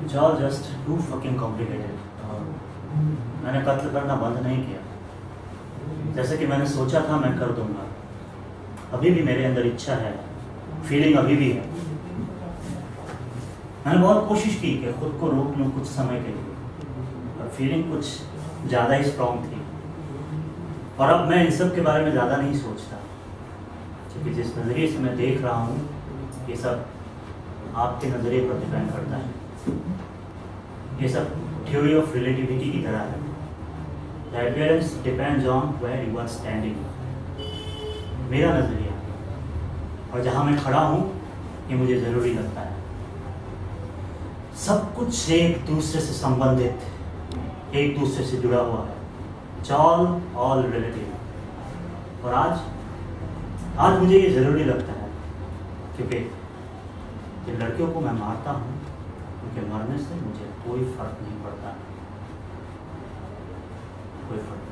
It's all just too fucking complicated. मैंने कत्ल करना बंद नहीं किया। जैसे कि मैंने सोचा था मैं कर दूंगा। अभी भी मेरे अंदर इच्छा है, फीलिंग अभी भी है। मैंने बहुत कोशिश की कि खुद को रोक लूँ कुछ समय के लिए, पर फीलिंग कुछ ज़्यादा ही स्ट्रॉन्ग थी। और अब मैं इन सब के बारे में ज़्यादा नहीं सोचता, क्योंकि जिस नज़रिए से मैं देख रहा हूँ ये सब आपके नज़रिए पर डिपेंड करता है। ये सब थ्योरी ऑफ रिलेटिविटी की तरह है। The appearance depends on where you are standing. मेरा नज़रिया और जहाँ मैं खड़ा हूँ ये मुझे ज़रूरी लगता है। सब कुछ एक दूसरे से संबंधित, एक दूसरे से जुड़ा हुआ है। It's all relative. और आज मुझे ये ज़रूरी लगता है, क्योंकि जिन लड़कियों को मैं मारता हूँ उनके मरने से मुझे कोई फर्क नहीं पड़ता, कोई फर्क